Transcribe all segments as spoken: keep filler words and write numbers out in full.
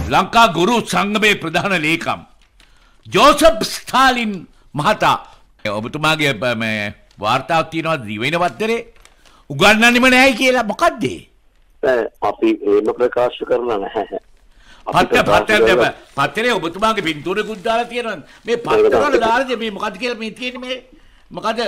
ලංකා ගුරු සංගමේ ප්‍රධාන ලේකම් ජෝසප් ස්ටාලින් මහතා ඔබතුමාගේ මේ වාර්තාවක් තියෙනවා දිවෙන පත්තරේ උගන්වන්නෙම නැහැ කියලා. මොකද්ද අපි එහෙම ප්‍රකාශ කරලා නැහැ. පත්ත පත්ත පත්තරේ ඔබතුමාගේ පින්තූරෙකුත් දාලා තියෙනවා. මේ පත්තරවල දාලා මේ මොකද්ද කියලා මේ තියෙන්නේ මේ මොකද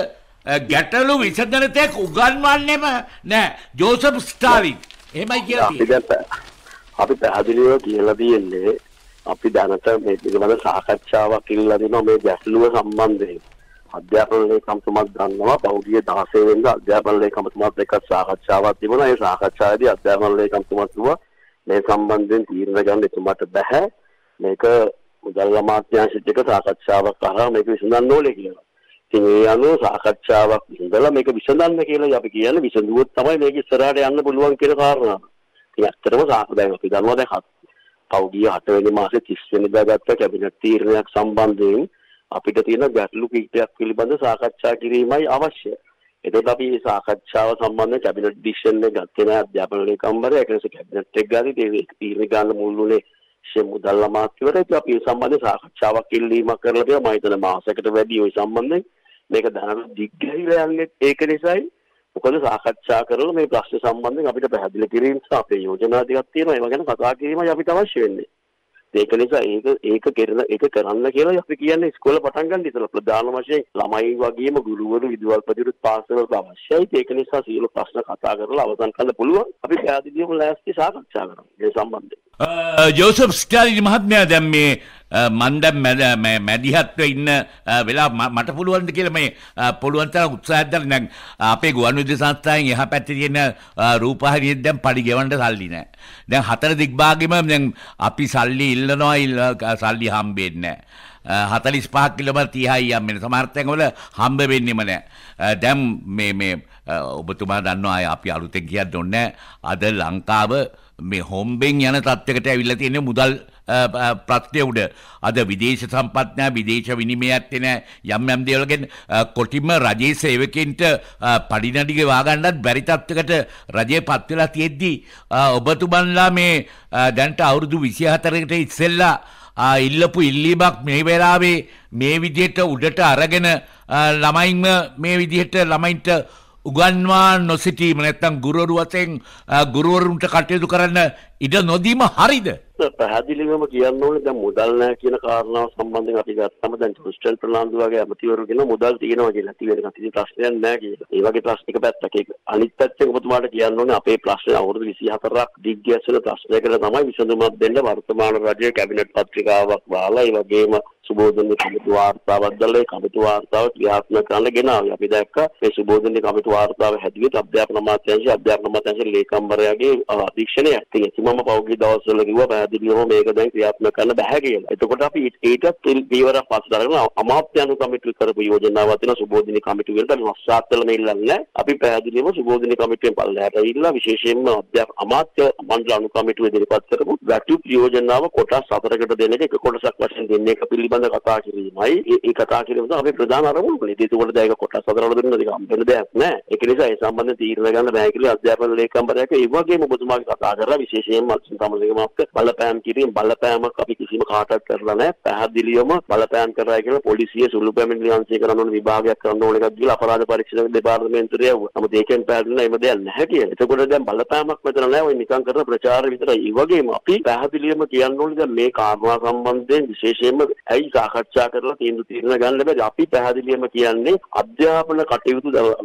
ගැටලු විසඳන තෙක් උගන්වන්නෙම නැහැ ජෝසප් ස්ටාලින්. එහෙමයි කියලා තියෙනවා. අපි පැහැදිලිව කියලා තියෙන්නේ අපි දැනට මේ පිළිබඳ සාකච්ඡාවක් ඉල්ලලා දෙනවා මේ ගැටලුව සම්බන්ධයෙන්. අධ්‍යාපන ලේකම්තුමා දන්නවා පෞද්ගලික දහසේ වෙනිදා අධ්‍යාපන ලේකම්තුමාත් එක්ක සාකච්ඡාවක් තිබුණා. ඒ සාකච්ඡාවේදී අධ්‍යාපන ලේකම්තුමා කිව්වා මේ සම්බන්ධයෙන් තීරණ ගන්න එතුමාට බෑ. මේක මුදල් අමාත්‍යාංශික එක්ක සාකච්ඡාවක් කරලා මේක විසඳන්න ඕනේ කියලා. ඉතින් ඒ අනුව සාකච්ඡාවක් විසඳලා මේක විසඳන්න කියලා අපි කියන්නේ. විසඳුවොත් තමයි මේක ඉස්සරහට යන්න පුළුවන් කියන කාරණාව. ඉතින් ඇත්තටම සාකච්ඡාවක් අපි දන්නවා දැන් පෞද්ගලික හත වෙනි මාසේ තිස් වෙනිදා ගත්ත කැබිනට් තීරණයක් සම්බන්ධයෙන් අපිට තියෙන ගැටලු කීපයක් පිළිබඳ සාකච්ඡා කිරීමයි අවශ්‍ය. එතකොට අපි මේ සාකච්ඡාව සම්බන්ධයෙන් කැබිනට් ඩිසිෂන් එක ගත්තේ නැහැ අධ්‍යාපන ලේකම්වරයා. ඒක නිසා කැබිනට් එක ගානේ ඒ තීරණ ගන්න මුල්ුනේ ෂේ මුදල් අමාත්‍යවරයා. ඉතින් අපි මේ සම්බන්ධයෙන් සාකච්ඡාවක් ඉල්ලීමක් කරලා තියෙනවා. මම හිතන මාසයකට වැඩි ওই සම්බන්ධයෙන් මේක දැනට දිග්ගැහිලා යන්නේ ඒක නිසායි. මොකද සාකච්ඡා කරලා මේ ප්‍රශ්න සම්බන්ධයෙන් අපිට පැහැදිලි කිරීම සහ අපේ යෝජනා ටිකක් තියෙනවා. ඒව ගැන කතා කිරීමයි අපිට අවශ්‍ය වෙන්නේ. ඒක නිසා ඒක ඒක කරන ඒක කරන්න කියලා අපි කියන්නේ ඉස්කෝලේ පටන් ගන්න ඉතලා ප්‍රධාන වශයෙන් ළමයි වගේම ගුරුවරු විදුහල්පතිවරුත් පාසල්වලට අවශ්‍යයි. ඒක නිසා සියලු ප්‍රශ්න කතා කරලා අවසන් කරන්න පුළුවන්. අපි පැහැදිලිවම ලෑස්ති සාකච්ඡා කරමු මේ සම්බන්ධයෙන්. ජෝසප් ස්ටාලින් මහත්මයා දැන් මේ මන් දැන් මැදිහත්ව ඉන්න වෙලා මට පුළුවන් ද කියලා මේ පුළුවන් තරම් උත්සාහයක් දාලා දැන් අපේ ගුවන්විදුලි සංස්ථාවෙන් එහා පැත්තේ තියෙන රූපවාහිනියෙත් දැන් පඩි ගෙවන්න සල්ලි නැහැ. දැන් හතර දිග්භාගෙම දැන් අපි සල්ලි ඉල්ලනවා සල්ලි හම්බෙන්නේ නැහැ. හතලිස් පහක් කිලෝමීටර් තිහයි යම් වෙන සමහර තැන්වල හම්බ වෙන්නෙම නැහැ. දැන් මේ මේ ඔබතුමා දන්නවා අපි අලුතෙන් කියන්න ඕනේ අද ලංකාව මේ හොම්බෙන් යන තත්යකට ඇවිල්ලා තියෙන මුදල් ප්‍රත්‍ය උඩ අද විදේශ සම්පත් නැහැ විදේශ විනිමයත් නැහැ යම් යම් දේවල් ගැන කොටිම රජයේ සේවකයන්ට පඩිනඩි ගෙවා ගන්නත් බැරි තත්යකට රජය පත් වෙලා තියෙද්දි ඔබතුමන්ලා මේ දැන්ට අවුරුදු විසිහතරකට ඉස්සෙල්ලා ඉල්ලපු ඉල්ලීමක් මේ වෙලාවේ මේ විදිහට උඩට අරගෙන ළමයින්ම මේ විදිහට ළමයින්ට උගන්වා නොසිටීම නැත්නම් ගුරුවරු වශයෙන් ගුරුවරුන්ට කටයුතු කරන්න ඉඩ නොදීම හරිද? පැහැදිලිවම කියන්න ඕනේ දැන් මුදල් නැහැ කියන කාරණාව සම්බන්ධයෙන් අපි ගත්තම දැන් ජොස්ටන් ප්‍රනාන්දු වගේ අමතිවරු කියන මුදල් තියෙනවා කියලා. තියෙන කිසි ප්‍රශ්නයක් නැහැ කියලා. ඒ වගේ ප්‍රශ්නික පැත්තක් ඒක. අනිත් පැත්තෙන් ඔබතුමාට කියන්න ඕනේ අපේ ප්‍රශ්න අවුරුදු විසිහතරක් දිග්ගැසෙන ප්‍රශ්නයකට තමයි විසඳුමක් දෙන්න වර්තමාන රජයේ කැබිනට් පත්‍රිකාවක් වහලා ඒ වගේම සුබෝධනයේ කමිටු වාර්තාවක් දැල්ලා ඒ කමිටු වාර්තාව ක්‍රියාත්මක කරන්න ගෙනාවා. අපි දැක්කා මේ සුබෝධනයේ කමිටු වාර්තාව හැදුවේ අධ්‍යාපන අමාත්‍යාංශයේ අධ්‍යාපන අමාත්‍යාංශයේ ලේකම්වරයාගේ අධීක්ෂණයක්. ඉතින් මම පෞද්ගලික දවස්වල කිව්වා පැහැදිලිවම මේක දැන් ක්‍රියාත්මක කරන්න බෑ කියලා. එතකොට අපි ඒකත් පියවරක් පස්සට අරගෙන අමාත්‍යාංශ කමිටුව කරපු යෝජනාවක් තියෙනවා සුබෝධනයේ කමිටුව වලට අපි වස්සාත්තල මෙල්ලන්නේ. අපි පැහැදිලිවම සුබෝධනයේ කමිටුවෙන් පල්ලෙහාට ඉල්ලලා විශේෂයෙන්ම අධ්‍යාපන අමාත්‍ය මණ්ඩල අනු කමිටුව ඉදිරිපත් කරපු වැටුප් යෝජනාව කොටස් හතරකට දෙන එක එක කොටසක් වශයෙන් දෙන්නේ එක පිළිබඳ කතා කිරීමයි. ඒ කතා කිරීම තමයි අපේ ප්‍රධාන අරමුණ. ඒකවල දැන් කොටස් හතරවල දෙන්න දෙක හම්බෙන්න දෙයක් නැහැ. ඒක නිසා ඒ සම්බන්ධ තීරණ ගන්න බෑ කියලා අධ්‍යාපන ලේකම්වරයාට ඒ වගේම ඔබතුමාගේ කතා කරලා විශේෂයෙන්ම සම්පූර්ණයෙන්ම අපිට බලපෑම් කිරීම බලපෑමක් අපි කිසිම කාටවත් කරලා නැහැ. පැහැදිලිවම බලපෑම් කරලා කියලා පොලිසිය සුළු පැමිණිලි අංශය කරන ඕන විභාගයක් කරන්න ඕන එකක් කියලා අපරාධ පරීක්ෂණ දෙපාර්තමේන්තුවට යවුවා. නමුත් ඒකෙන් පැහැදිලි නැහැ එහෙම දෙයක් නැහැ කියලා. එතකොට දැන් බලපෑමක් මෙතන නැහැ. ඔය නිකන් කරන ප්‍රචාර විතරයි. ඒ වගේම අපි පැහැදිලිවම කියන්න ඕනේ දැන් මේ කාරණා සම්බන්ධයෙන් විශේෂයෙන්ම ඇයි සාකච්ඡා කරලා තීන්දුව తీරන ගන්න බැරි. අපි පැහැදිලිවම කියන්නේ අධ්‍යාපන කටයුතු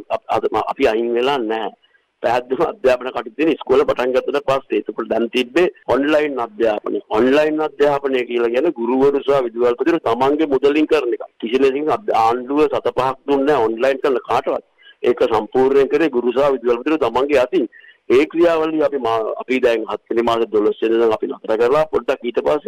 අපි අයින් වෙලා නැහැ. පැහැදිලිව අධ්‍යාපන කටයුතු තියෙන ඉස්කෝලේ පටන් ගත්තට පස්සේ ඒකවල දැන් තිබ්බේ ඔන්ලයින් අධ්‍යාපනය. ඔන්ලයින් අධ්‍යාපනය කියලා කියන්නේ ගුරුවරු සහ විදුහල්පතිවරු තමන්ගේ මුදලින් කරන එක. කිසි දෙයකින් ආණ්ඩුව සත පහක් දුන්නේ නැහැ ඔන්ලයින් කරන කාටවත්. ඒක සම්පූර්ණයෙන් කරේ ගුරු සහ විදුහල්පතිවරු තමන්ගේ අතින්. ඒ ක්‍රියාවලිය අපි අපි දැන් හත් වෙනි මාසේ දොළොස් වෙනිදා අපි නතර කරලා පොඩ්ඩක් ඊට පස්සේ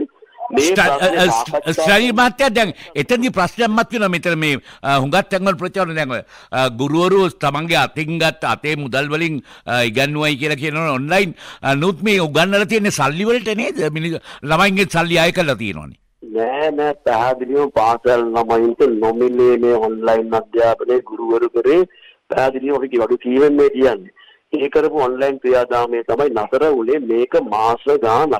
ස්ටාලින් මහත්තයා දැන් එතනදී ප්‍රශ්නයක් මත වෙනවා මෙතන මේ හුඟක් තැන්වල ප්‍රචාරණ දැන් ගුරුවරු තමන්ගේ අතින් ගත්ත අතේ මුදල් වලින් ඉගන්වයි කියලා කියනවා ඔන්ලයින් නුත් මේ උගන්වලා තියෙන්නේ සල්ලි වලට නේද ළමයින්ගේ සල්ලි අය කරලා තියෙනවනේ නෑ නෑ පැහැදිලිවම පාසල් ළමයින්ට නොමිලේ මේ ඔන්ලයින් අධ්‍යාපනයේ ගුරුවරු කරේ පැහැදිලිව අපි වගේ කීවෙන් මේ කියන්නේ ඒ කරපු ඔන්ලයින් ක්‍රියාදාමයේ තමයි නතර වුණේ මේක මාස ගානක්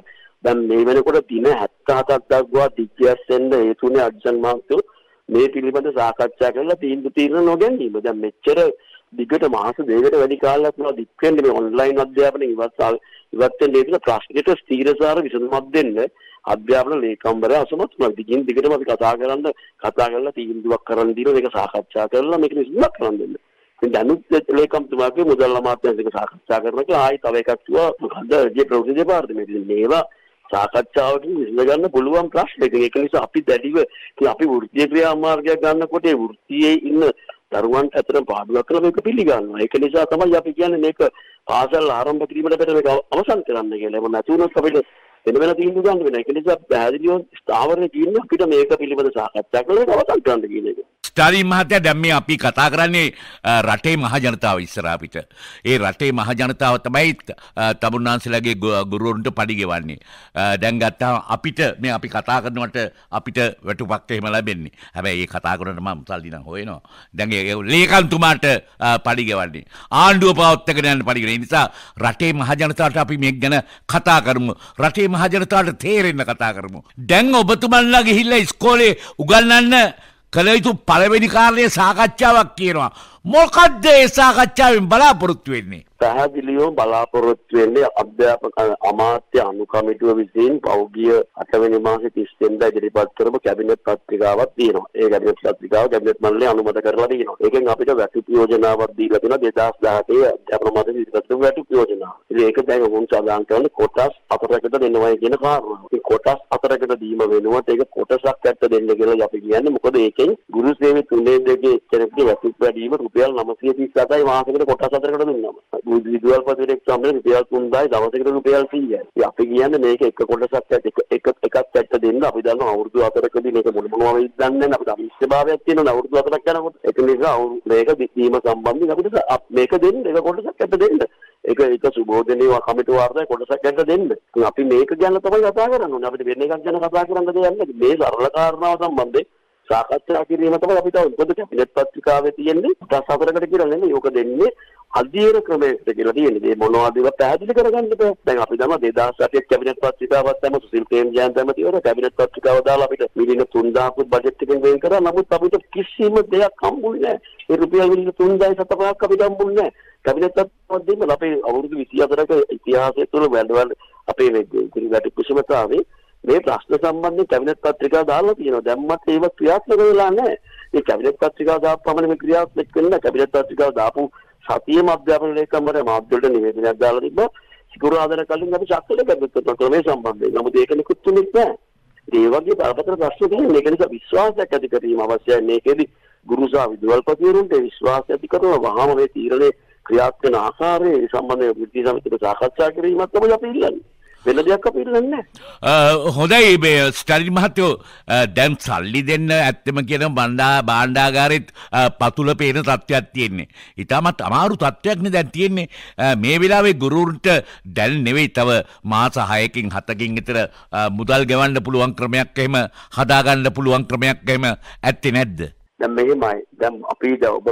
දැන් මේ වෙනකොට දින හැත්තෑ හතක් දක්වා දිග්ගැස්සෙන්න හේතුනේ අධ්‍යයන මාර්ගය මේ පිළිබඳ සාකච්ඡා කරලා තීන්දුව తీරන නොගැනීම. දැන් මෙච්චර දිගට මාස දෙකකට වැඩි කාලයක් නෝ දික් වෙන්නේ මේ ඔන්ලයින් අධ්‍යාපනය ඉවත් ඉවත් වෙන දෙයක ප්‍රශ්නෙට ස්ථීරසාර විසඳුමක් දෙන්න අධ්‍යාපන ලේකම්වරයා අසමත් වුණා. දිගින් දිගටම අපි කතා කරන්න කතා කරලා තීන්දුවක් කරන්න දිනවා මේක සාකච්ඡා කරලා මේක විසඳුමක් කරන්න දෙන්න. ඉතින් දැනුත් ලේකම්තුමාගේ මුදල් අමාත්‍යාංශික සාකච්ඡා කරනවා ආයි තව එකක් කිව්වා මොකද්ද ඒ ප්‍රවෘත්ති දෙපාර්තමේන්තුවේ මේවා සාකච්ඡාවකින් විසඳ ගන්න පුළුවන් ප්‍රශ්න. ඒක නිසා අපි දැඩිව අපි වෘත්තීය ක්‍රියාමාර්ගයක් ගන්නකොට ඒ වෘත්තියේ ඉන්න දරුවන්ට අතර පාඩුවක් කරලා මේක පිළිගන්නවා. ඒක නිසා තමයි අපි කියන්නේ මේක පාසල් ආරම්භ කිරීමට පෙර මේක අවසන් කරන්න කියලා. එහෙම නැති වුණොත් අපිට වෙන වෙන තීන්දුව ගන්න වෙනවා. ඒක නිසා පැහැදිලිව ස්ථාවරයේ තියෙන අපිට මේක පිළිබඳ සාකච්ඡා කරලා ඒක අවසන් කරන්න කියන එක. ස්ටාලින් මහත්තයා දැන් මේ අපි කතා කරන්නේ රටේ මහ ජනතාව ඉස්සරහ අපිට. ඒ රටේ මහ ජනතාව තමයි තමුන්නාන්සලාගේ ගුරුවරුන්ට පඩි ගෙවන්නේ. දැන් ගත්තාම අපිට මේ අපි කතා කරනවට අපිට වැටුපක් එහෙම ලැබෙන්නේ. හැබැයි ඒ කතා කරනට මම සල්ලි නම් හොයනවා. දැන් ඒ ලේකම්තුමාට පඩි ගෙවන්නේ. ආණ්ඩුව පවත්වාගෙන යන පඩි ගෙවන්නේ. ඒ නිසා රටේ මහ ජනතාවට අපි මේක ගැන කතා කරමු. රටේ මහ ජනතාවට තේරෙන්න කතා කරමු. දැන් ඔබතුමන්ලා ගිහිල්ලා ඉස්කෝලේ උගන්වන්න කළ යුතු පළවෙනි කාර්යය සාකච්ඡාවක් කියනවා. මොකක්ද ඒ සාකච්ඡාවෙන් බලාපොරොත්තු වෙන්නේ? පැහැදිලිව බලාපොරොත්තු වෙන්නේ අධ්‍යාපන අමාත්‍ය අනුකමිටුව විසින් පෞද්ගලිය අටවෙනි මාසේ තිස් වෙනිදා ඉදිරිපත් කරපු කැබිනට් පත්‍රිකාවක් තියෙනවා. ඒ කැබිනට් පත්‍රිකාව කැබිනට් මණ්ඩලය අනුමත කරලා තියෙනවා. ඒකෙන් අපිට වැටුප් යෝජනාවක් දීලා තියෙනවා දෙදාස් දහඅටේ අධ්‍යාපන මාසයේ ඉදිරිපත් කරපු වැටුප් යෝජනාව. ඉතින් ඒක දැන් උන් සඳහන් කරන්නේ කොටස් හතරකට දෙන්නවයි කියන කාරණාව. ඉතින් කොටස් හතරකට දීම වෙනුවට ඒක කොටසක් ඇත්ත දෙන්න කියලා අපි කියන්නේ. මොකද ඒකෙන් ගුරු සේවයේ තුනේ දෙකේ එක්කෙනෙක්ගේ වැටුප් වැඩිම රුපියල් නවසිය තිස් අටයි මාසෙකට කොටස් හතරකට දුන්නාම. විදුහල් පත්‍රයේ එක්සම්නේ රුපියල් තුන්දායි දවසකට රුපියල් සීයයි. ඉතින් අපි කියන්නේ මේක එක කොටසක් ඇත්ත එක එක එකක් ඇත්ත දෙන්න අපි දන්නවා අවුරුදු හතරකදී මේක මොන මොනවා වෙයිද දන්නේ නැහැ. අපිට අවිශ්වාසයක් තියෙනවා අවුරුදු හතරක් යනකොට. ඒක නිසා මේක දීම සම්බන්ධයෙන් අපිට මේක දෙන්න එක කොටසක් ඇත්ත දෙන්න. ඒක එක සුබෝධනීය කමිටු වාර්තාවේ කොටසක් ඇත්ත දෙන්න. ඉතින් අපි මේක ගැන තමයි කතා කරන්න ඕනේ. අපිට වෙන එකක් ගැන කතා කරන්න දෙයක් නැහැ. මේ සරල කාරණාව සම්බන්ධයෙන් සාකච්ඡා කිරීම තමයි අපිට උපද කැබිනට් පත්‍රිකාවේ තියෙන්නේ. දහස් හතරකට කියලා නෙමෙයි. ඕක දෙන්නේ අධ්‍යයන ක්‍රමයකට කියලා තියෙන්නේ. මේ මොනවද ඒවා පැහැදිලි කරගන්න බෑ. දැන් අපි දන්නවා දෙදාස් අටේ කැබිනට් පත්‍රිකාවක් තමයි සුසිල් ප්‍රේමජයන්ත ඇමතිවරයා කැබිනට් පත්‍රිකාව දාලා අපිට මිලියන තුන්දාහකුත් බජට් එකෙන් වෙන් කරා. නමුත් අපිට කිසිම දෙයක් හම්බුනේ නැහැ. ඒ රුපියල් මිලියන තුන්දායි සතපහක් අපිට හම්බුනේ නැහැ. කැබිනට් පත්‍රිකාවක් දෙන්න අපේ අවුරුදු විසි හතරක ඉතිහාසය තුළ වැළඳවල් අපේ මේ ගුරුගැටි කුසමතාවේ මේ ප්‍රශ්න සම්බන්ධයෙන් කැබිනට් පත්‍රිකා දාලා තියෙනවා. දැම්මත් ඒව ක්‍රියාත්මක වෙලා නැහැ. මේ කැබිනට් පත්‍රිකා දාපුවම මේ ක්‍රියාත්මක වෙන්න කැබිනට් පත්‍රිකාව දාපු සතියේම අධ්‍යාපන ලේකම්වරයා මාධ්‍යවලට නිවේදනයක් දාලා තිබ්බා. සිකුරාදා කලින් අපි චක්කල කැබිනට් මේ සම්බන්ධයෙන්. නමුත් ඒක නිකුත් වෙන්නේ නැහැ. ඒ වගේ බරපතල ප්‍රශ්න තියෙනවා. මේක නිසා විශ්වාසයක් ඇති කිරීම අවශ්‍යයි. මේකෙදි ගුරු සහ විදුහල්පතිවරුන්ට විශ්වාසය ඇති කරනවා. වහාම මේ තීරණේ ක්‍රියාත්මක වෙන ආකාරය සම්බන්ධව විද්‍යා සමිතියක සාකච්ඡා කිරීමක් තමයි අපි ඉල්ලන්නේ. වෙන දෙයක් අපි ඉල්ලන්නේ නැහැ. හොඳයි මේ ස්ටාලින් මහත්තයෝ දැන් සල්ලි දෙන්න ඇත්තම කියන බණ්ඩා භාණ්ඩාගාරෙත් පතුල පේන තත්ත්වයක් තියෙන්නේ. ඊටමත් අමාරු තත්ත්වයක් නේ දැන් තියෙන්නේ. මේ වෙලාවේ ගුරුවරුන්ට දැන් නෙවෙයි තව මාස හයකින් හතකින් විතර මුදල් ගෙවන්න පුළුවන් ක්‍රමයක් එහෙම හදාගන්න පුළුවන් ක්‍රමයක් එහෙම ඇත්තේ නැද්ද? දැන් මෙහෙමයි. දැන් අපි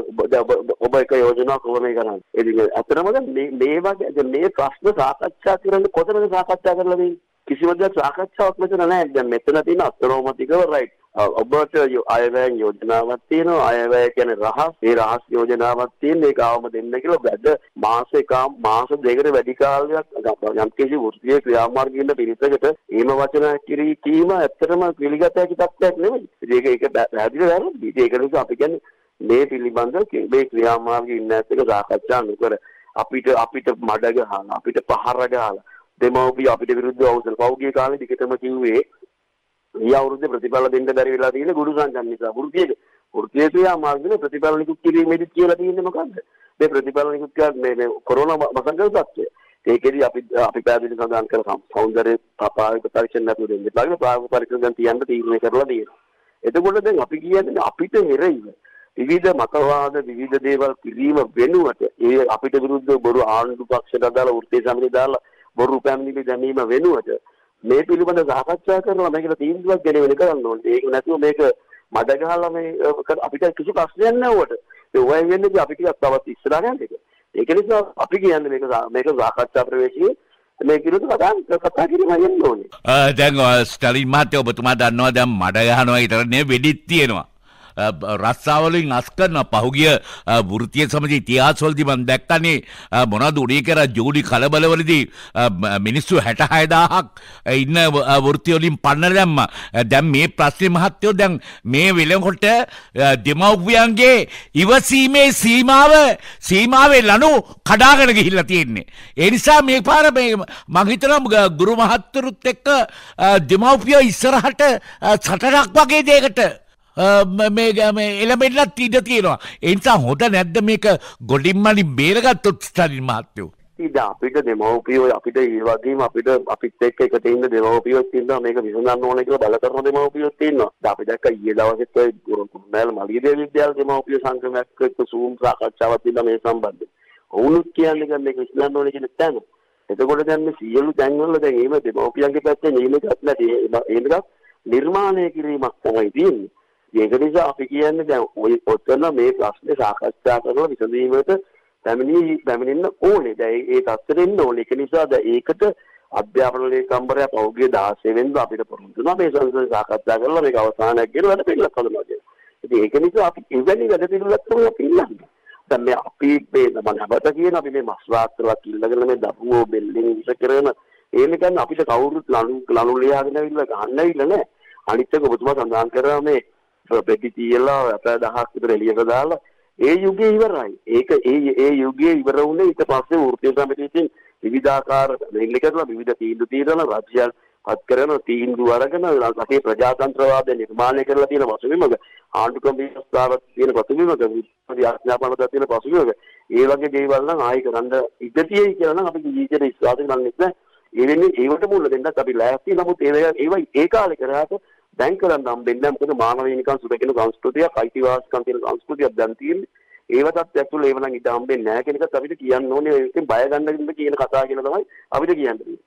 ඔබ එක යෝජනා කොහොමද කරන්නේ? ඉතින් අතරම මේ මේ වගේ මේ ප්‍රශ්න සාකච්ඡා කරන්න කොතනද සාකච්ඡා කරලා තියෙන්නේ? කිසිම දෙයක් සාකච්ඡාවක් මෙතන නැහැ. දැන් මෙතන තියෙන අත්නෝමතිකව රයිට්. ඔබට අයවැය යෝජනාවක් තියෙනවා. අයවැය කියන්නේ රහස්. ඒ රහස් යෝජනාවක් තියෙන ඒක ආවම දෙන්න කියලා වැඩ මාස එක මාස දෙකකට වැඩි කාලයක් යම් කිසි වෘත්තීය ක්‍රියාමාර්ගයක ඉන්න පිරිසකට එහෙම වචන කිරී කීම ඇත්තටම පිළිගත හැකි තත්ත්වයක් නෙමෙයි. ඒක ඒක පැහැදිලිව වැරදි. ඒක නිසා අපි කියන්නේ මේ පිළිබඳව මේ ක්‍රියාමාර්ගයේ ඉන්න ඇත්තක සාකච්ඡා නොකර අපිට අපිට මඩ ගහලා අපිට පහර ගහලා දෙමව්පිය අපිට විරුද්ධව අවසන් පෞද්ගලික කාලේ දිගටම කිව්වේ මේ අවුරුද්දේ ප්‍රතිඵල දෙන්න බැරි වෙලා තියෙන ගුරු සංගම් නිසා. වෘත්තීය වෘත්තීය ක්‍රියාමාර්ගයේ ප්‍රතිඵල නිකුත් කිරීමේදී කියලා තියෙන්නේ මොකද්ද? මේ ප්‍රතිඵල නිකුත් කරන්නේ මේ මේ කොරෝනා වසංගත තත්ත්වය. ඒකෙදි අපි අපි පැහැදිලි සඳහන් කළ සෞන්දර්ය ප්‍රායෝගික පරීක්ෂණ නැතුව දෙන්නේ. බාහිර ප්‍රායෝගික පරීක්ෂණ දැන් තියන්න තීරණය කරලා තියෙනවා. එතකොට දැන් අපි කියන්නේ අපිට හෙරෙයිව විවිධ මතවාද විවිධ දේවල් කිරීම වෙනුවට ඒ අපිට විරුද්ධව බොරු ආණ්ඩු පක්ෂයට දාලා වෘත්තීය සමිතිය දාලා බොරු පැමිණිලි දැමීම වෙනුවට මේ පිළිබඳ සාකච්ඡා කරනවා මේකට තීන්දුවක් ගැනීම කරන්න ඕනේ. ඒක නැතුව මේක මඩ ගහලා මේ අපිට කිසි ප්‍රශ්නයක් නැහැ උවට. ඒ වගේ වෙන්නේ අපි ටිකක් තවත් ඉස්සරහට යන්න එක. ඒක නිසා අපි කියන්නේ මේක මේක සාකච්ඡා ප්‍රවේශයේ මේ කිරුත් කතා කතා කිරීම යන්න ඕනේ. දැන් ස්ටලින් මහත්තයා ඔබතුමා දන්නවා දැන් මඩ ගහනවා විතර නෙවෙයි වෙඩිත් තියෙනවා. රස්සාවලින් අස් කරන පහුගිය වෘත්තීය සමිති ඉතිහාසවලදී මම දැක්කනේ මොනවද උඩේ කර ජූලි කලබලවලදී මිනිස්සු හැටහය දාහක් ඉන්න වෘත්තීය වලින් පන්නලා දැම්මා. දැන් මේ ප්‍රශ්නේ මහත්තයෝ දැන් මේ වෙලකොට දෙමව්පියන්ගේ ඉවසීමේ සීමාව සීමාවේ ලනු කඩාගෙන ගිහිල්ලා තියෙන්නේ. ඒ නිසා මේ පාර මේ මම හිතනවා ගුරු මහත්තුරුත් එක්ක දෙමව්පියෝ ඉස්සරහට සටනක් වගේ දෙයකට මේ එළඹෙන්නත් ඉඩ තියෙනවා. ඒ නිසා හොඳ නැද්ද මේක ගොඩින්මලින් බේරගත්තොත් ස්ටලින් මහත්තයෝ? ඉතින් අපිට දෙමව්පියෝ අපිට ඒ වගේම අපිට අපිත් එක්ක එකට ඉන්න දෙමව්පියෝත් ඉන්නවා මේක විසඳන්න ඕනේ කියලා බල කරන දෙමව්පියෝත් ඉන්නවා. අපි දැක්ක ඊයේ දවසෙත් ඔය කුරුමෑල මලියදේව විද්‍යාල දෙමව්පිය සංගමයක් එක්ක සූම් සාකච්ඡාවක් තිබ්බා මේ සම්බන්ධයෙන්. ඔවුනුත් කියන්නේ මේක විසඳන්න ඕනේ කියන තැන. එතකොට දැන් මේ සියලු තැන්වල දැන් එහෙම දෙමව්පියන්ගේ පැත්තෙන් නීමකක් නැති ඒකක් නිර්මාණය කිරීමක් තමයි තියෙන්නේ. ඒක නිසා අපි කියන්නේ දැන් ඔය ඔතන මේ ප්‍රශ්නේ සාකච්ඡා කරලා විසඳීමට පැමිණි පැමිණෙන්න ඕනේ. දැන් ඒ තත්ත්වෙට එන්න ඕනේ. ඒක නිසා දැන් ඒකට අධ්‍යාපන ලේකම්වරයා පෞද්ගලික දාසය වෙනද අපිට පුරුදු වෙනවා මේ සංසද සාකච්ඡා කරලා මේක අවසානයක් ගෙන වැඩ පිළිලක් හදනවා කියන්නේ. ඉතින් ඒක නිසා අපි එවැනි වැඩ පිළිලක් තමයි අපි ඉල්ලන්නේ. දැන් මේ අපි මේ මම අපට කියන අපි මේ මස් වාස්තරලා ඉල්ලගෙන මේ දරුවෝ බෙල්ලින් විස කරන ඒ නිකන් අපිට කවුරුත් ලනු ලනු ලියාගෙන ඇවිල්ලා ගන්න ඇවිල්ලා නැහැ. අනිත් එක ඔබතුමා සඳහන් කරා මේ පෙටි තියලා අප දහස් විතර එළියට දාලා ඒ යුගයේ ඉවරයි. ඒක ඒ ඒ යුගයේ ඉවර වුණේ ඊට පස්සේ වෘත්තීය සමිතියෙන් විවිධාකාර මෙල්ල කරලා විවිධ තීන්දුව తీරන රාජ්‍යයන් පත් කරන තීන්දුව අරගෙන අපේ ප්‍රජාතන්ත්‍රවාදය නිර්මාණය කරලා තියෙන පසුබිමක ආණ්ඩුක්‍රම ව්‍යවස්ථාවක් තියෙන පසුබිමක විද්‍යාඥාපනයක් තියෙන පසුබිමක ඒ වගේ දේවල් නම් ආයි කරන්න ඉඩ තියෙයි කියලා නම් අපි ජීවිතේ විශ්වාස කරන්නේ නැහැ. ඒ වෙන්නේ ඒවට මුල දෙන්නත් අපි ලෑස්ති. නමුත් ඒ ඒවා ඒ කාලේ කරාට දැන් කරන්න හම්බෙන්නේ මොකද මානවීනිකන් සුදකින සංස්කෘතියක් අයිතිවාසිකම් තියෙන සංස්කෘතියක් දැන් තියෙන්නේ. ඒවට ඇතුළේ ඒව නම් ඉඳ හම්බෙන්නේ නැහැ කියන එකත් අපිට කියන්න ඕනේ. ඒකෙන් බය ගන්න කියන කතාව කියලා තමයි අපිට කියන්නේ.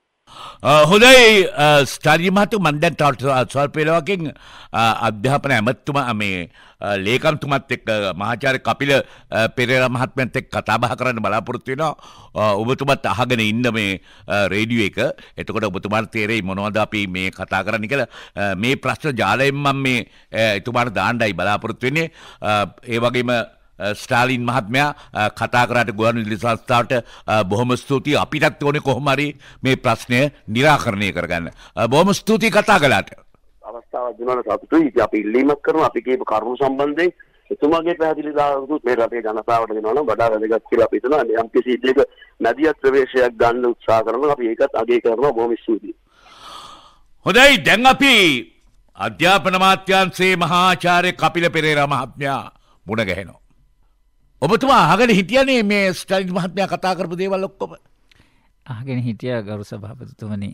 හොඳයි ස්ටඩි මහතු මම දැන් ස්වල්ප වේලාවකින් අධ්‍යාපන ඇමතුමා මේ ලේකම්තුමත් එක්ක මහාචාර්ය කපිල පෙරේරා මහත්මයාත් එක්ක කතා බහ කරන්න බලාපොරොත්තු වෙනවා. ඔබතුමත් අහගෙන ඉන්න මේ රේඩියෝ එක. එතකොට ඔබතුමාට තේරෙයි මොනවද අපි මේ කතා කරන්නේ කියලා. මේ ප්‍රශ්න ජාලයෙන් මම මේ එතුමාට දාන්නයි බලාපොරොත්තු වෙන්නේ. ඒ වගේම ස්ටාලින් මහත්මයා කතා කරාට ගුවන්විදුලි සංස්ථාවට බොහොම ස්තුතියි. අපිටත් ඕනේ කොහොම හරි මේ ප්‍රශ්නය निराකරණය කරගන්න. බොහොම ස්තුතියි කතා කළාට. අවස්ථාවක් දුන්නාට සතුටුයි. ඉතින් අපි ඉල්ලීමක් කරනවා අපි කියපු කරුණු සම්බන්ධයෙන් එතුමාගේ පැහැදිලි දායකතුත් මේ රටේ ජනතාවට දෙනවා නම් වඩා වැදගත් කියලා අපි හිතනවා. යම් කිසි දෙයක මැදිහත් ප්‍රවේශයක් ගන්න උත්සාහ කරනවා. අපි ඒකත් අගය කරනවා. බොහොම ස්තුතියි. හොඳයි දැන් අපි අධ්‍යාපන අමාත්‍යාංශයේ මහාචාර්ය කපිල පෙරේරා මහත්මයා මුණ ගැහෙනවා. ඔබතුමා අහගෙන හිටියනේ මේ ස්ටලින් මහත්මයා කතා කරපු දේවල් ඔක්කොම? අහගෙන හිටියා ගරු සභාපතිතුමනි.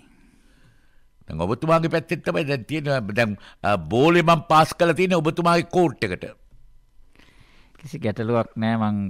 දැන් ඔබතුමාගේ පැත්තෙන් තමයි දැන් තියෙන දැන් බෝලේ මම පාස් කරලා තියෙන්නේ ඔබතුමාගේ කෝට් එකට. කිසි ගැටලුවක් නැහැ. මං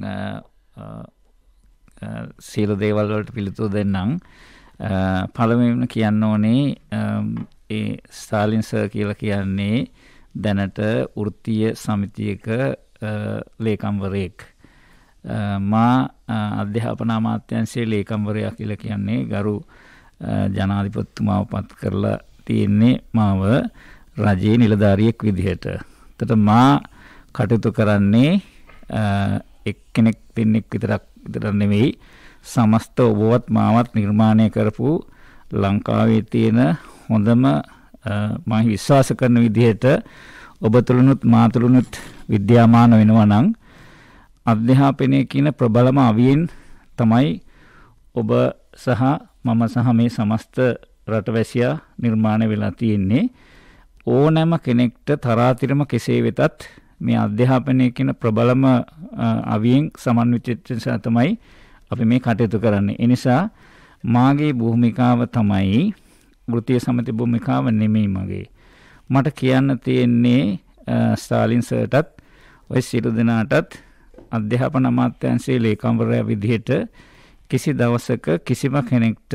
සියලු දේවල් වලට පිළිතුරු දෙන්නම්. පළමුවෙන්ම කියන්න ඕනේ ඒ ස්ටාලින් සර් කියලා කියන්නේ දැනට වෘත්තීය සමිතියක ලේකම්වරයෙක්. මා අධ්‍යාපන අමාත්‍යාංශයේ ලේකම්වරයා කියලා කියන්නේ ගරු ජනාධිපතිතුමාව පත් කරලා තියෙන්නේ මාව රජයේ නිලධාරියෙක් විදිහට. එතකොට මා කටයුතු කරන්නේ එක්කෙනෙක් දෙන්නෙක් විතරක් විතර නෙවෙයි සමස්ත ඔබවත් මාවත් නිර්මාණය කරපු ලංකාවේ තියෙන හොඳම මම විශ්වාස කරන විදිහට ඔබ තුළුනුත් මා තුළුනුත් විද්‍යාමාන වෙනවා නම් අධ්‍යාපනයේ කියන ප්‍රබලම අවියෙන් තමයි ඔබ සහ මම සහ මේ සමස්ත රටවැසියා නිර්මාණය වෙලා තියෙන්නේ. ඕනෑම කෙනෙක්ට තරාතිරම කෙසේ වෙතත් මේ අධ්‍යාපනයේ කියන ප්‍රබලම අවියෙන් සමන්විත නිසා තමයි අපි මේ කටයුතු කරන්නේ. ඒ නිසා මාගේ භූමිකාව තමයි වෘත්තීය සමිති භූමිකාව නෙමෙයි මගේ. මට කියන්න තියෙන්නේ ස්ටාලින් සර්ටත් ඔය සියලු දෙනාටත් අධ්‍යාපන අමාත්‍යාංශයේ ලේකම්වරයා විදිහට කිසි දවසක කිසිම කෙනෙක්ට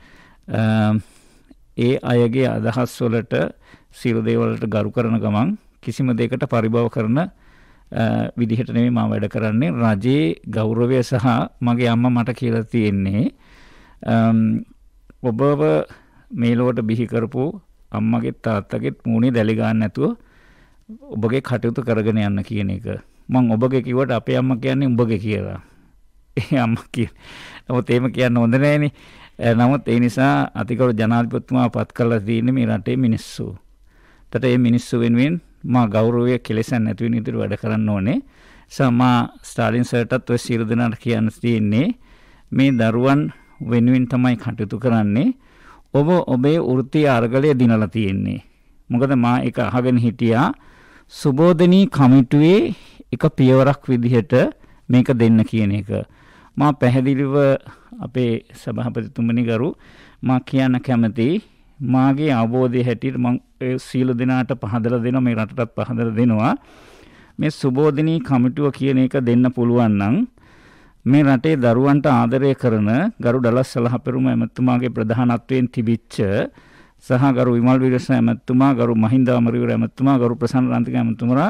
ඒ අයගේ අදහස් වලට සියලු දේවල්ට ගරු කරන ගමන් කිසිම දෙයකට පරිභව කරන විදිහට නෙමෙයි මම වැඩ කරන්නේ. රජයේ ගෞරවය සහ මගේ අම්මා මට කියලා තියෙන්නේ ඔබව මේ ලෝකෙට බිහි කරපු අම්මගේ තාත්තගෙත් මූණේ දැලි ගන්න නැතුව ඔබගේ කටයුතු කරගෙන යන්න කියන එක. මම ඔබගේ කිව්වට අපේ අම්මා කියන්නේ උඹගේ කියලා. ඒ අම්මා කියන්නේ. නමුත් එහෙම කියන්න හොඳ නෑනේ. නමුත් ඒ නිසා අතිගෞරව ජනාධිපතිතුමා පත් කළා තියෙන්නේ මේ රටේ මිනිස්සු. තට මේ මිනිස්සු වෙනුවෙන් මා ගෞරවය කෙලෙසන් නැති වෙන විදිහට වැඩ කරන්න ඕනේ. සමා ස්ටාලින් සර්ටත් ඔය සියලු දෙනාට කියන්න තියෙන්නේ මේ දරුවන් වෙනුවෙන් තමයි කටයුතු කරන්නේ. ඔබ ඔබේ වෘත්තීය අරගලය දිනලා තියෙන්නේ. මොකද මා ඒක අහගෙන හිටියා සුබෝධනී කමිටුවේ එක පියවරක් විදිහට මේක දෙන්න කියන එක. මා පැහැදිලිව අපේ සභාපතිතුමනි ගරු මා කියන්න කැමතියි මාගේ අවබෝධය හැටියට මම ඒ සීල දිනාට පහදලා දෙනවා මේ රටටත් පහදලා දෙනවා මේ සුබෝධනී කමිටුව කියන එක දෙන්න පුළුවන් නම් මේ රටේ දරුවන්ට ආදරය කරන ගරු ඩලස් සලහපෙරුම ඇමතුමාගේ ප්‍රධානත්වයෙන් තිබිච්ච සහ ගරු විමල් වීරසේන ඇමතුමා ගරු මහින්ද අමරවීර ඇමතුමා ගරු ප්‍රසන්න රන්තික ඇමතුමා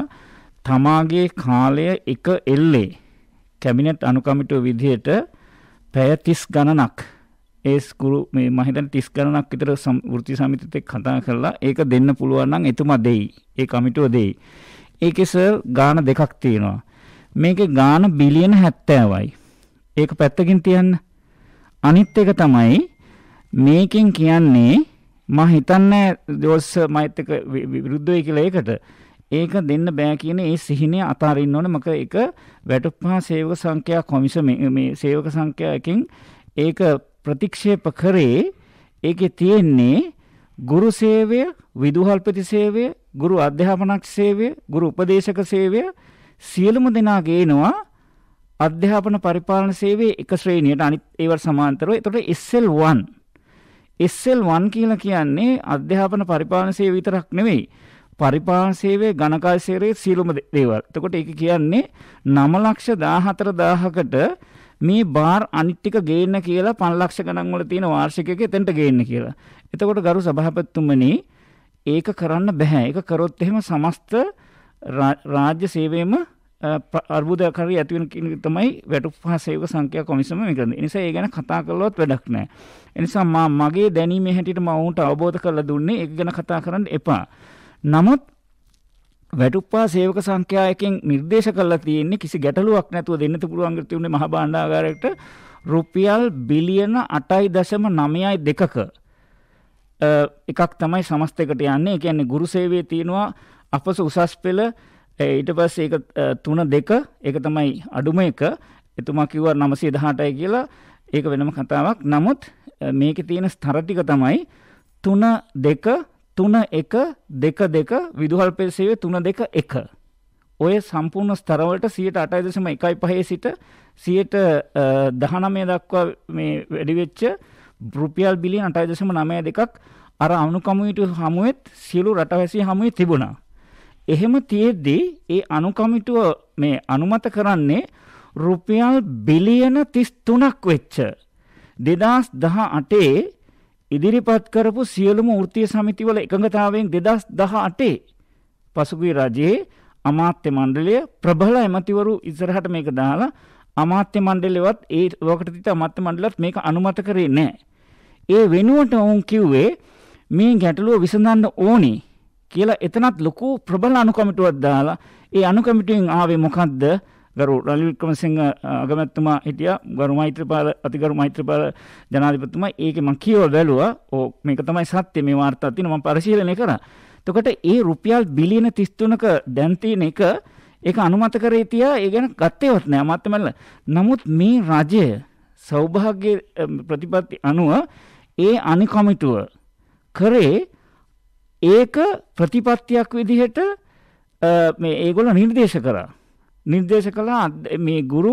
තමාගේ කාලය එක එල්ලේ කැබිනට් අනුකමිටුව විදිහට පැය තිස් ගණනක් ඒ ස්කුරු මේ මම හිතන්නේ තිස් ගණනක් විතර වෘත්ති සමිතියත් එක්ක කතා කරලා ඒක දෙන්න පුළුවන් නම් එතුමා දෙයි. ඒ කමිටුව දෙයි. ඒකේ සර් ගාන දෙකක් තියෙනවා. මේකේ ගාන බිලියන හැත්තෑවයි. ඒක පැත්තකින් තියන්න. අනිත් එක තමයි මේකෙන් කියන්නේ මම හිතන්නේ ජෝස් මයිත් එක විරුද්ධ වෙයි කියලා ඒකට. ඒක දෙන්න බෑ කියන ඒ සිහිනය අතාරින්න ඕනේ. මොකද ඒක වැටුප්පහා සේවක සංඛ්‍යා කොමිසම මේ සේවක සංඛ්‍යාවකින් ඒක ප්‍රතික්ෂේප කරේ. ඒකේ තියෙන්නේ ගුරු සේවය, විදුහල්පති සේවය, ගුරු අධ්‍යාපනක් සේවය, ගුරු උපදේශක සේවය සියලුම දෙනා ගේනවා අධ්‍යාපන පරිපාලන සේවයේ එක ශ්‍රේණියට අනිත් ඒවට සමාන්තරව. ඒතකොට S L one S L one කියලා කියන්නේ අධ්‍යාපන පරිපාලන සේවය විතරක් නෙවෙයි. පරිපාලන සේවයේ ගණකාය සේවයේ සියලුම දේවල්. එතකොට ඒක කියන්නේ නව ලක්ෂ දාහතර දාහකට මේ බාර් අනිත් ටික ගේන්න කියලා පන්ස් ලක්ෂ ගණන් වල තියෙන වාර්ෂිකයක එතෙන්ට ගේන්න කියලා. එතකොට ගරු සභාපතිතුමනි ඒක කරන්න බෑ. ඒක කරොත් එහෙම සමස්ත රාජ්‍ය සේවයේම අර්බුදකාරී ඇති වෙන කියන තමයි වැටුප්පහා සේවක සංඛ්‍යා කොමිසම මේ කරන්නේ. ඒ නිසා ඒ ගැන කතා කළොත් වැඩක් නැහැ. ඒ නිසා මා මගේ දැනීමේ හැටියට මම උන්ට අවබෝධ කරලා දුන්නේ ඒක ගැන කතා කරන්න එපා. නමුත් වැටුප්පහා සේවක සංඛ්‍යාවකින් නිර්දේශ කරලා තියෙන්නේ කිසි ගැටලුවක් නැතුව දෙන්න පුළුවන් තිබුණේ මහා භාණ්ඩාගාරයට රුපියල් බිලියන අටයි දශම නවයයි දෙකක එකක් තමයි සමස්තයකට යන්නේ. ඒ කියන්නේ ගුරු සේවයේ තියෙනවා අපස උසස් පෙළ ඊට පස්සේ ඒක තුන දෙක ඒක තමයි අඩුම එක. එතුමා කිව්වා නවසිය දහඅටයි කියලා. ඒක වෙනම කතාවක්. නමුත් මේකේ තියෙන ස්තර ටික තමයි තුන දෙක තුන එක දෙක දෙක විදුහල්පති සේවය තුන දෙක එක. ඔය සම්පූර්ණ ස්තර වලට සියයට අටයි දශම එකයි පහේ සිට සියයට දහනවය දක්වා මේ වැඩි වෙච්ච රුපියල් බිලියන අටයි දශම නවය දෙකක් අර අනුකමිටුව හමුවෙත් සියලු රටවැසිය හමුවේ තිබුණා. එහෙම තියෙද්දී ඒ අනුකමිටුව මේ අනුමත කරන්නේ රුපියල් බිලියන තිස් තුනක් වෙච්ච දෙදහස් දහඅටේ ඉදිරිපත් කරපු සියලුම වෘත්තීය සමිතිවල එකඟතාවයෙන් දෙදහස් දහඅටේ පසුගිය රජයේ අමාත්‍ය මණ්ඩලය ප්‍රබල ඇමතිවරු ඉස්සරහට මේක දාලා අමාත්‍ය මණ්ඩලයවත් ඒ වකට තිත අමාත්‍ය මණ්ඩලයත් මේක අනුමත කරේ නැහැ. ඒ වෙනුවට වුන් කිව්වේ මේ ගැටලුව විසඳන්න ඕනේ කියලා එතනත් ලොකු ප්‍රබල අනුකමිටුවක් දාලා ඒ අනුකමිටුවෙන් ආවේ මොකද්ද? ගරු රනිල් වික්‍රමසිංහ අගමැතිතුමා හිටියා, ගරු මෛත්‍රීපාල අතිගරු මෛත්‍රීපාල ජනාධිපතිතුමා. ඒකේ මම කියවල බැලුවා. ඕ මේක තමයි සත්‍ය, මේ වාර්තාව තියෙනවා, මම පරිශීලනය කරා. එතකොට ඒ රුපියල් බිලියන තිස් තුනක දැන් තියෙන එක ඒක අනුමත කරේ තියා ඒ ගැන ගත්තේවත් නෑ අමාත්‍ය මණ්ඩල. නමුත් මේ රජය සෞභාග්‍ය ප්‍රතිපත්ති අනුව ඒ අනුකමිටුව කරේ ඒක ප්‍රතිපත්තියක් විදිහට මේ ඒගොල්ලෝ නිර්දේශ කරා. නිර්දේශ කළා මේ ගුරු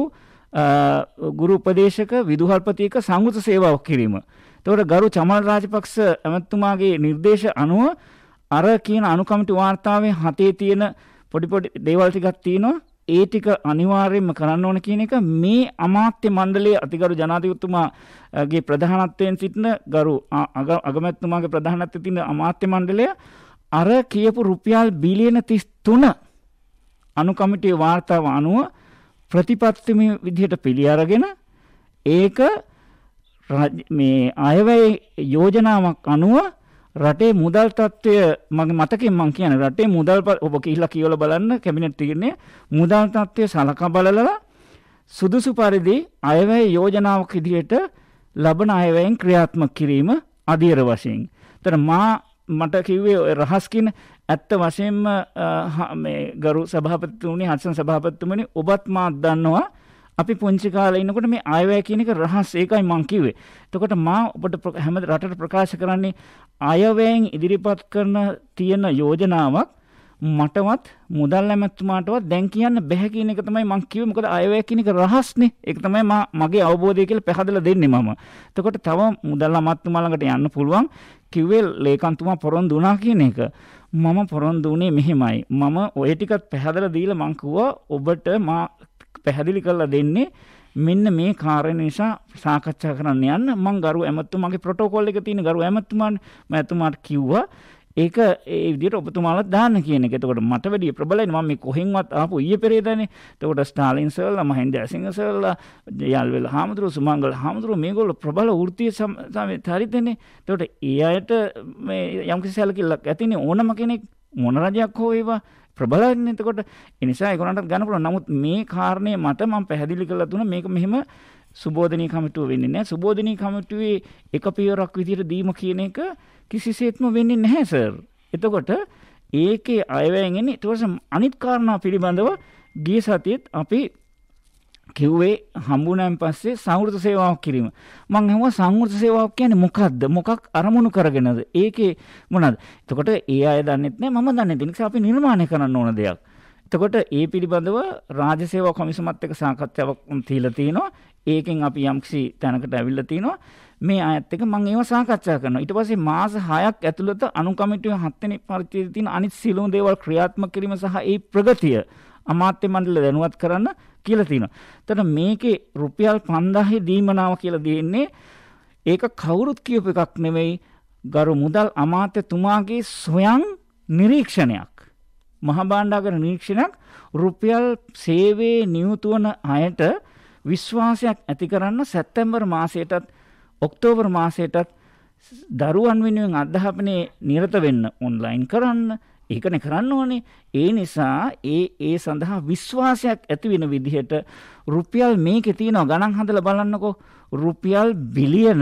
ගුරු උපදේශක විදුහල්පතියක සංගත සේවාවක් කිරීම. එතකොට ගරු චමල් රාජපක්ෂ ඇමතුමාගේ නිර්දේශ අනුව අර කියන අනුකමිටු වාර්තාවේ හතේ තියෙන පොඩි පොඩි දේවල් ටිකක් තියෙනවා. ඒ ටික අනිවාර්යයෙන්ම කරන්න ඕන කියන එක මේ අමාත්‍ය මණ්ඩලයේ අතිගරු ජනාධිපතිතුමාගේ ප්‍රධානත්වයෙන් සිටින ගරු අගමැතිතුමාගේ ප්‍රධානත්වයෙන් තියෙන අමාත්‍ය මණ්ඩලය අර කියපු රුපියල් බිලියන තිස් තුන අනුකමිටුවේ වාර්තාව අනුව ප්‍රතිපත්තිමය විදිහට පිළි අරගෙන ඒක මේ අයවැය යෝජනාවක් අනුව රටේ මුදල් තත්ත්වය මගේ මතකෙන් මම කියන්නේ රටේ මුදල් ඔබ කියලා කියවලා බලන්න කැබිනට් තීරණය මුදල් තත්ත්වය සලකා බලලා සුදුසු පරිදි අයවැය යෝජනාවක් විදිහට ලබන අයවැයෙන් ක්‍රියාත්මක කිරීම අධීර වශයෙන්. ඒතර මා මට කිව්වේ ඔය රහස් කියන ඇත්ත වශයෙන්ම මේ ගරු සභාපතිතුමනි හත්සන් සභාපතිතුමනි ඔබත් මාත් දන්නවා අපි පුංචි කාලේ ඉන්නකොට මේ අයවැය කියන එක රහස් ඒකයි මං කිව්වේ. එතකොට මා ඔබට හැම රටට ප්‍රකාශ කරන්නේ අයවැයෙන් ඉදිරිපත් කරන තියෙන යෝජනාවක් මටවත් මුදල් ඇමතුමාටවත් දැන් කියන්න බැහැ කියන එක තමයි මං කිව්වේ. මොකද අයවැය කියන එක රහස්නේ. ඒක තමයි මා මගේ අවබෝධය කියලා පැහැදලා දෙන්නේ මම. එතකොට තව මුදල් අමාත්‍යතුමා ළඟට යන්න පුළුවන් කිව්වේ ලේකම්තුමා පොරොන්දු වුණා කියන එක. මම පොරොන්දු වුණේ මෙහෙමයි. මම ඔය ටිකත් පැහැදලා දීලා මං කිව්වා ඔබට මා පැහැදිලි කරලා දෙන්නේ මෙන්න මේ කාරණේ නිසා සාකච්ඡා කරන්න යන්න. මං ගරු ඇමතුමාගේ ප්‍රොටෝකෝල් එක තියෙන ගරු ඇමතුමානේ මම එතුමාට කිව්වා ඒක ඒ විදිහට ඔබතුමාලත් දාන්න කියන එක. එතකොට මට වැඩි ප්‍රබලයි මම මේ කොහෙන්වත් ආපු ඊයේ පෙරේදානේ. එතකොට ස්ටාලින් සර්ලා මහින්ද ඇසිංහ සර්ලා යල්වෙල හාමුදුරුවෝ සුමංගල හාමුදුරුවෝ මේගොල්ලෝ ප්‍රබල වෘත්තීය සමිතියනේ. එතකොට ඒ අයට මේ යම්කිසි සැලකිල්ලක් ඇතිනේ ඕනම කෙනෙක් මොන රජයක් හෝ ඒවා ප්‍රබලන්නේ. එතකොට ඒ නිසා ඒගොල්ලන්ට ගන්න පුළුවන්. නමුත් මේ කාරණේ මට මම පැහැදිලි කරලා දුන්නා මේක මෙහෙම සුබෝධනී කමිටුව වෙන්නේ නැහැ. සුබෝධනී කමිටුවේ එක පියවරක් විදිහට දීම කියන එක කිසිසේත්ම වෙන්නේ නැහැ සර්. එතකොට ඒකේ අයවැයෙන් එන්නේ ඊට පස්සේ අනිත් කාරණා පිළිබඳව ගිය සතියේත් අපි කිව්වේ හම්බුනාන් පස්සේ සංවෘත සේවාවක් කිරීම. මම අහුවා සංවෘත සේවාවක් කියන්නේ මොකක්ද? මොකක් අරමුණු කරගෙනද? ඒකේ මොනවාද? එතකොට ඒ අය දන්නෙත් නැහැ මම දන්නේ නැහැ. ඒ නිසා අපි නිර්මාණය කරන්න ඕන දෙයක්. එතකොට ඒ පිළිබඳව රාජ්‍ය සේවා කොමිසමත් එක්ක සාකච්ඡාවක් තියලා තිනවා. ඒකෙන් අපි යම්කිසි තැනකට ඇවිල්ලා තිනවා. මේ අයත් එක්ක මම ඒව සාකච්ඡා කරනවා. ඊට පස්සේ මාස හයක් ඇතුළත අනු කමිටුවේ හත් වෙනි පරිච්ඡේදයේ තියෙන අනිත් සියලුම දේවල් ක්‍රියාත්මක කිරීම සහ ඒ ප්‍රගතිය අමාත්‍ය මණ්ඩලය දැනුවත් කරන්න කියලා තියෙනවා. එතන මේකේ රුපියල් පන්දාහේ දීමනාව කියලා දෙන්නේ ඒක කවුරුත් කියපු එකක් නෙවෙයි ගරු මුදල් අමාත්‍යතුමාගේ ස්වයං නිරීක්ෂණයක්. මහා භාණ්ඩාගාර නිරීක්ෂණයක් රුපියල් සේවයේ නියුතු වන අයට විශ්වාසයක් ඇති කරන්න සැප්තැම්බර් මාසයටත් ඔක්තෝබර් මාසයටත් දරුවන් වෙනුවෙන් අධ්‍යාපනයේ නිරත වෙන්න ඔන්ලයින් කරන්න ඒකනේ කරන්න ඕනේ. ඒ නිසා ඒ ඒ සඳහා විශ්වාසයක් ඇති වෙන විදිහට රුපියල් මේකේ තියෙනවා ගණන් හදලා බලන්නකෝ රුපියල් බිලියන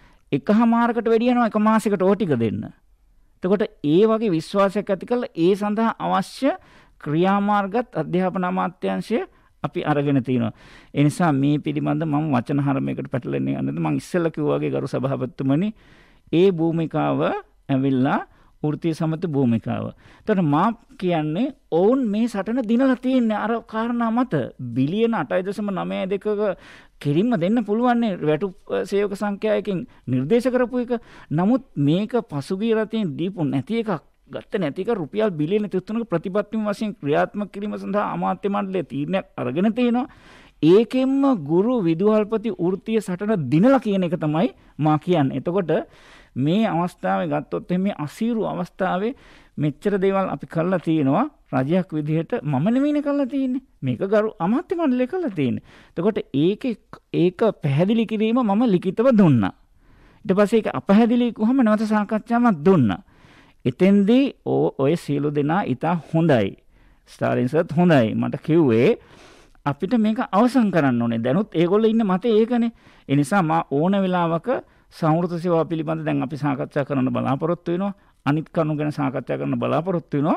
එකමාරකට වැඩි යනවා එක මාසයකට ඕ ටික දෙන්න. එතකොට ඒ වගේ විශ්වාසයක් ඇති කරලා ඒ සඳහා අවශ්‍ය ක්‍රියාමාර්ගත් අධ්‍යාපන අමාත්‍යාංශය අපි අරගෙන තිනවා. ඒ නිසා මේ පිළිබඳ මම වචන හරමයකට පැටලෙන්නේ නැහැ. මම ඉස්සෙල්ලා කිව්වා වගේ ගරු සභාපතිතුමනි ඒ භූමිකාව ඇවිල්ලා වෘත්තීය සමිති භූමිකාව. එතකොට මා කියන්නේ ඔවුන් මේ සටන දිනලා තියෙන්නේ අර කාරණා මත බිලියන අටයි දශම නවය දෙකක කිරින්ම දෙන්න පුළුවන් නේ වැටුප් සේවක සංඛ්‍යාවකින් නිර්දේශ කරපු එක. නමුත් මේක පසුගිය රටෙන් දීපු නැති එකක් ගත්ත නැති එක රුපියල් බිලියන තිස් තුනක ප්‍රතිපත්තිම වශයෙන් ක්‍රියාත්මක කිරීම සඳහා අමාත්‍ය මණ්ඩලයේ තීරණයක් අරගෙන තියෙනවා. ඒකෙන්ම ගුරු විදුහල්පති වෘත්තීය සටන දිනලා කියන එක තමයි මා කියන්නේ. එතකොට මේ අවස්ථාවේ ගත්තොත් මේ අසීරු අවස්ථාවේ මෙච්චර දේවල් අපි කරලා තියෙනවා රජයක් විදිහට මම නෙමෙයිනේ කරලා තියෙන්නේ. මේක ගරු අමාත්‍ය මණ්ඩලය කරලා තියෙන්නේ. එතකොට ඒකේ ඒක පැහැදිලි කිරීම මම ලිඛිතව දුන්නා. ඊට පස්සේ ඒක අපැහැදිලි කොහොම නැවත සාකච්ඡාවක් දුන්නා. එතෙන්දී ඔය සියලු දෙනා ඉතා හොඳයි. ස්ටාලින්සත් හොඳයි. මට කිව්වේ අපිට මේක අවසන් කරන්න ඕනේ. දැනුත් ඒගොල්ලෝ ඉන්නේ මතේ ඒකනේ. ඒ නිසා මා ඕන වෙලාවක සංවෘත සේවා පිළිබඳ දැන් අපි සාකච්ඡා කරන්න බලාපොරොත්තු වෙනවා. අනිත් කරුණු ගැන සාකච්ඡා කරන්න බලාපොරොත්තු වෙනවා.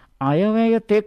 අයවැය තෙක්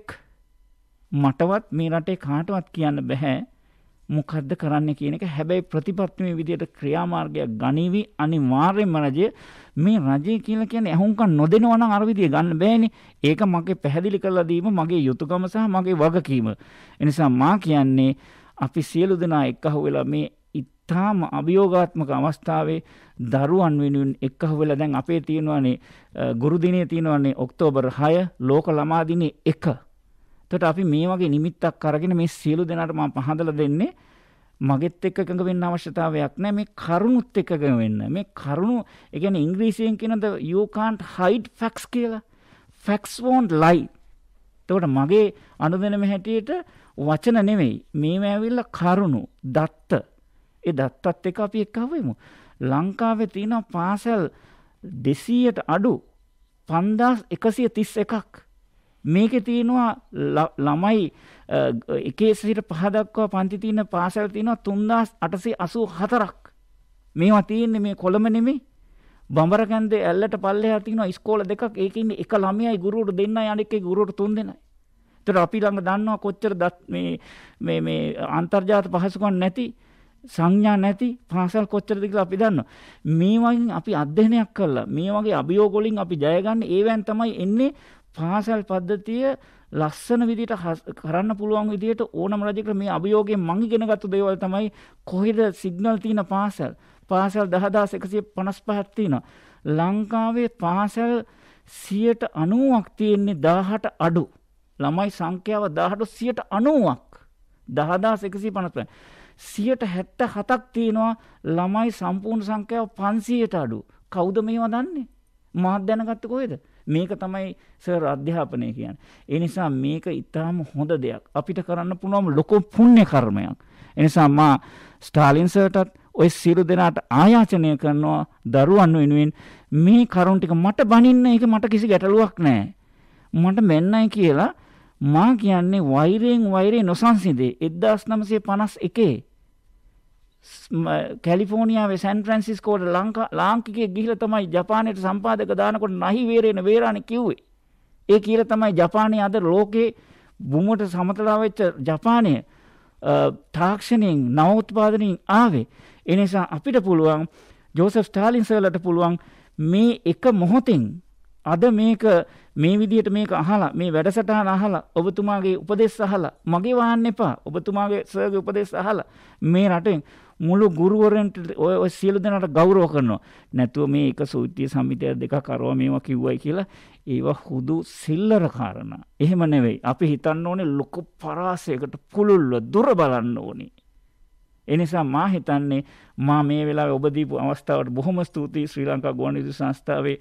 මටවත් මේ රටේ කාටවත් කියන්න බෑ මොකද්ද කරන්න කියන එක. හැබැයි ප්‍රතිපත්තිමේ විදියට ක්‍රියාමාර්ගයක් ගනිවි අනිවාර්යයෙන්ම රජය මේ රජය කියලා කියන්නේ අහුම්කම් නොදෙනවා නම් අර විදිය ගන්න බෑනේ. ඒක මගේ පැහැදිලි කරලා දීම මගේ යුතුයකම සහ මගේ වගකීම. ඒ නිසා මා කියන්නේ අපි සියලු දෙනා එක්කහුව වෙලා මේ ඉතාම අභියෝගාත්මක අවස්ථාවේ දරුවන් වෙනුවෙන් එක්කහුව වෙලා දැන් අපේ තියෙනවානේ ගුරු දිනය තියෙනවානේ ඔක්තෝබර් හය ලෝක ළමා දිනේ එක. එතකොට අපි මේ වගේ නිමිත්තක් අරගෙන මේ සියලු දෙනාට මම පහදලා දෙන්නේ මගෙත් එක්ක එකඟ වෙන්න අවශ්‍යතාවයක් නැහැ. මේ කරුණුත් එක්ක එකඟ වෙන්න. මේ කරුණු ඒ කියන්නේ ඉංග්‍රීසියෙන් කියනද you can't hide facts කියලා. facts won't lie. එතකොට මගේ අනුදැනම හැටියට වචන නෙමෙයි. මේව ඇවිල්ලා කරුණු දත්ත. ඒ දත්තත් එක්ක අපි එක්ක වෙමු. ලංකාවේ තියෙන පාසල් දෙසීයට අඩු පන්දාස් එකසිය තිස් එකක්. මේකේ තියෙනවා ළමයි එකේ සිට පහ දක්වා පන්ති තියෙන පාසල් තියෙනවා තුන්දාස් අටසිය අසූ හතරක්. මේවා තියෙන්නේ මේ කොළඹ නෙමෙයි. බඹරකන්දේ ඇල්ලට පල්ලෙහා තියෙනවා ඉස්කෝල දෙකක්. ඒකේ ඉන්නේ එක ළමයයි ගුරුවරු දෙන්නයි අනෙක් එක ගුරුවරු තුන් දෙනයි. ඒතර අපි ළඟ දන්නවා කොච්චර මේ මේ මේ අන්තර්ජාත පහසුකම් නැති සංඥා නැති පාසල් කොච්චරද කියලා අපි දන්නවා. මේ වගේ අපි අධ්‍යයනයක් කළා. මේ වගේ අභියෝග වලින් අපි ජය ගන්න ඒවෙන් තමයි එන්නේ පාසල් පද්ධතිය ලස්සන විදිහට කරන්න පුළුවන් විදිහට ඕනම රජයකට මේ අභියෝගයෙන් මං ඉගෙනගත්තු දේවල් තමයි කොහෙද සිග්නල් තියෙන පාසල්. පාසල් දහදාස් එකසිය පනස් පහක් තියෙනවා. ලංකාවේ පාසල් සියයට අනූවක් තියෙන්නේ දහඅට අඩු. ළමයි සංඛ්‍යාව දහඅට සියයට අනූවක්. දහදාස් එකසිය පනස් පහ. සියයට හැත්තෑ හතක් තියෙනවා ළමයි සම්පූර්ණ සංඛ්‍යාව පන්සීයට අඩු. කවුද මේවා දන්නේ? මාත් දැනගත්තේ කොහෙද? මේක තමයි සර් අධ්‍යාපනය කියන්නේ. ඒ නිසා මේක ඊටාම හොඳ දෙයක්. අපිට කරන්න පුළුවන් ලොකු පුණ්‍ය කර්මයක්. ඒ නිසා මා ස්ටාලින් සර්ටත් ඔය සියලු දෙනාට ආයාචනය කරනවා දරුවන් වෙනුවෙන් මේ කරුණ ටික මට බනින්න ඒක මට කිසි ගැටලුවක් නැහැ. මට මෙන්නයි කියලා මා කියන්නේ වෛරයෙන් වෛරේ නොසන්සිදේ එක්දාස් නවසිය පනස් එකේ කැලිෆෝනියාවේ සෑන් ෆ්‍රැන්සිස්කෝට ලංකා ලාංකිකයෙක් ගිහිල්ලා තමයි ජපානයට සම්පාදක දානකොට නහි වේරේන වේරානි කිව්වේ. ඒ කියලා තමයි ජපානයේ අද ලෝකේ බුමට සමතලා වෙච්ච ජපානය තාක්ෂණයෙන් නවෝත්පාදනයෙන් ආවේ. ඒ නිසා අපිට පුළුවන් ජෝසප් ස්ටාලින් සර්ලට පුළුවන් මේ එක මොහොතින් අද මේක මේ විදිහට මේක අහලා මේ වැඩසටහන අහලා ඔබතුමාගේ උපදෙස් අහලා මගේ වහන්න එපා. ඔබතුමාගේ සර්ගේ උපදෙස් අහලා මේ රටෙන් මුළු ගුරුවරයන්ට ඔය ඔය සියලු දෙනාට ගෞරව කරනවා. නැතුව මේ එක සූත්‍රීය සමිතිය දෙකක් අරවා මේවා කිව්වයි කියලා ඒවා හුදු සිල්ලර කාරණා. එහෙම නෙවෙයි. අපි හිතන්න ඕනේ ලොකු පරාසයකට පුළුල්ව දුර බලන්න ඕනේ. ඒ නිසා මා හිතන්නේ මා මේ වෙලාවේ ඔබ දීපු අවස්ථාවට බොහොම ස්තුතියි ශ්‍රී ලංකා ගුවන්විදුලි සංස්ථාවේ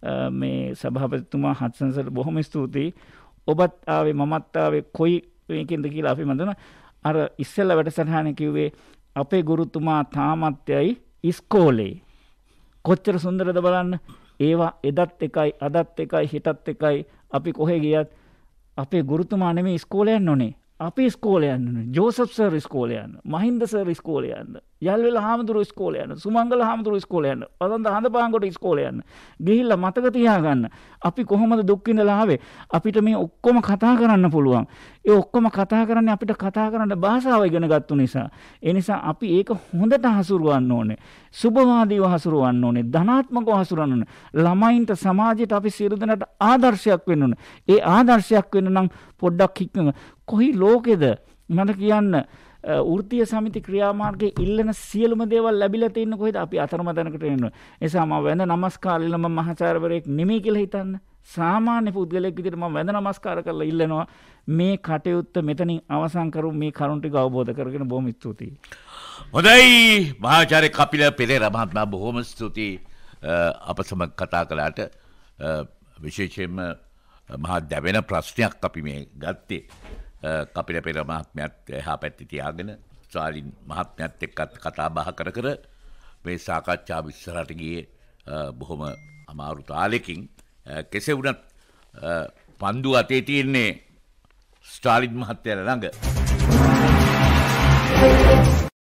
මේ සභාපතිතුමා හත්සන් සර් බොහොම ස්තුතියි. ඔබත් ආවේ මමත් ආවේ කොයි මේකෙන්ද කියලා අපි මන්දන අර ඉස්සෙල්ලා වැඩසටහනේ කිව්වේ අපේ ගුරුතුමා තාමත් යයි ඉස්කෝලේ. කොච්චර සුන්දරද බලන්න. ඒවා එදත් එකයි අදත් එකයි හෙටත් එකයි අපි කොහෙ ගියත් අපේ ගුරුතුමා නෙමෙයි ඉස්කෝලේ යන්න ඕනේ. අපි ඉස්කෝලේ යන්න ඕනේ. ජෝසප් සර් ඉස්කෝලේ යන්න. මහින්ද සර් ඉස්කෝලේ යන්න. යල්වෙල හාමුදුරුවෝ ඉස්කෝලේ යන්න. සුමංගල හාමුදුරුවෝ ඉස්කෝලේ යන්න. වසන්ත හඳපාංගොඩ ඉස්කෝලේ යන්න. ගිහිල්ලා මතක තියාගන්න. අපි කොහොමද දුක් විඳලා ආවේ? අපිට මේ ඔක්කොම කතා කරන්න පුළුවන්. ඒ ඔක්කොම කතා කරන්නේ අපිට කතා කරන්න භාෂාව ඉගෙන ගත්තු නිසා. ඒ නිසා අපි ඒක හොඳට හසුරවන්න ඕනේ. සුභවාදීව හසුරවන්න ඕනේ. ධනාත්මකව හසුරවන්න ඕනේ. ළමයින්ට සමාජයට අපි සියලු දෙනාට ආදර්ශයක් වෙන්න ඕනේ. ඒ ආදර්ශයක් වෙන්න නම් පොඩ්ඩක් හික්ම කොයි ලෝකෙද මට කියන්න වෘත්තීය සමිති ක්‍රියාමාර්ගයේ ඉල්ලන සියලුම දේවල් ලැබිලා තියෙන කොහෙද අපි අතරමැදනකට එනවා. ඒ නිසා මම වැඳ නමස්කාර ඉල්ලන මම මහාචාර්යවරයෙක් නෙමෙයි කියලා හිතන්න. සාමාන්‍ය පුද්ගලයෙක් විදිහට මම වැඳ නමස්කාර කරලා ඉල්ලනවා මේ කටයුත්ත මෙතනින් අවසන් කරු මේ කරුණ ටික අවබෝධ කරගෙන බොහොම ස්තුතියි. හොඳයි මහාචාර්ය කපිල පෙරේරා මහත්මයා බොහොම ස්තුතියි අප සමග කතා කළාට. විශේෂයෙන්ම මහා දැවෙන ප්‍රශ්නයක් අපි මේ ගත්තේ. කපිල පෙරේරා මහත්මයාත් එහා පැත්තේ තියාගෙන ස්ටාලින් මහත්මයාත් එක්කත් කතා බහ කර කර මේ සාකච්ඡාව ඉස්සරහට ගියේ බොහොම අමාරු තාලෙකින්. කෙසේ වුණත් පන්දු අතේ තියෙන්නේ ස්ටාලින් මහත්තයා ළඟ.